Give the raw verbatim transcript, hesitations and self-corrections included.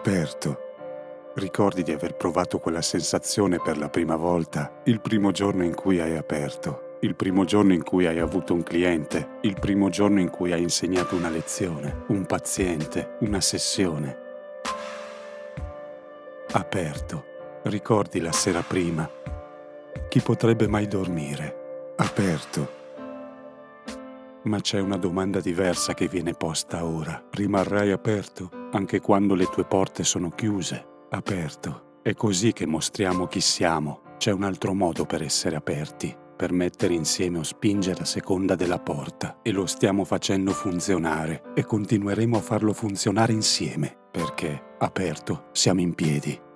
Aperto. Ricordi di aver provato quella sensazione per la prima volta, il primo giorno in cui hai aperto, il primo giorno in cui hai avuto un cliente, il primo giorno in cui hai insegnato una lezione, un paziente, una sessione. Aperto. Ricordi la sera prima. Chi potrebbe mai dormire? Aperto. Ma c'è una domanda diversa che viene posta ora. Rimarrai aperto anche quando le tue porte sono chiuse? Aperto. È così che mostriamo chi siamo. C'è un altro modo per essere aperti, per mettere insieme o spingere a seconda della porta. E lo stiamo facendo funzionare e continueremo a farlo funzionare insieme, perché, aperto, siamo in piedi.